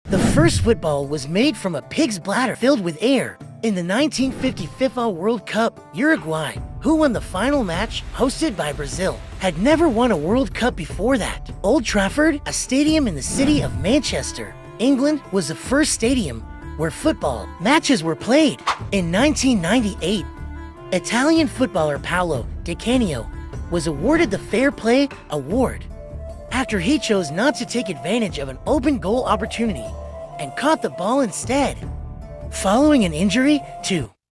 The first football was made from a pig's bladder filled with air. In the 1950 FIFA World Cup, Uruguay, who won the final match, hosted by Brazil, had never won a World Cup before that. Old Trafford, a stadium in the city of Manchester, England, was the first stadium where football matches were played. In 1998, Italian footballer Paolo Di Canio was awarded the Fair Play Award after he chose not to take advantage of an open goal opportunity and caught the ball instead, following an injury to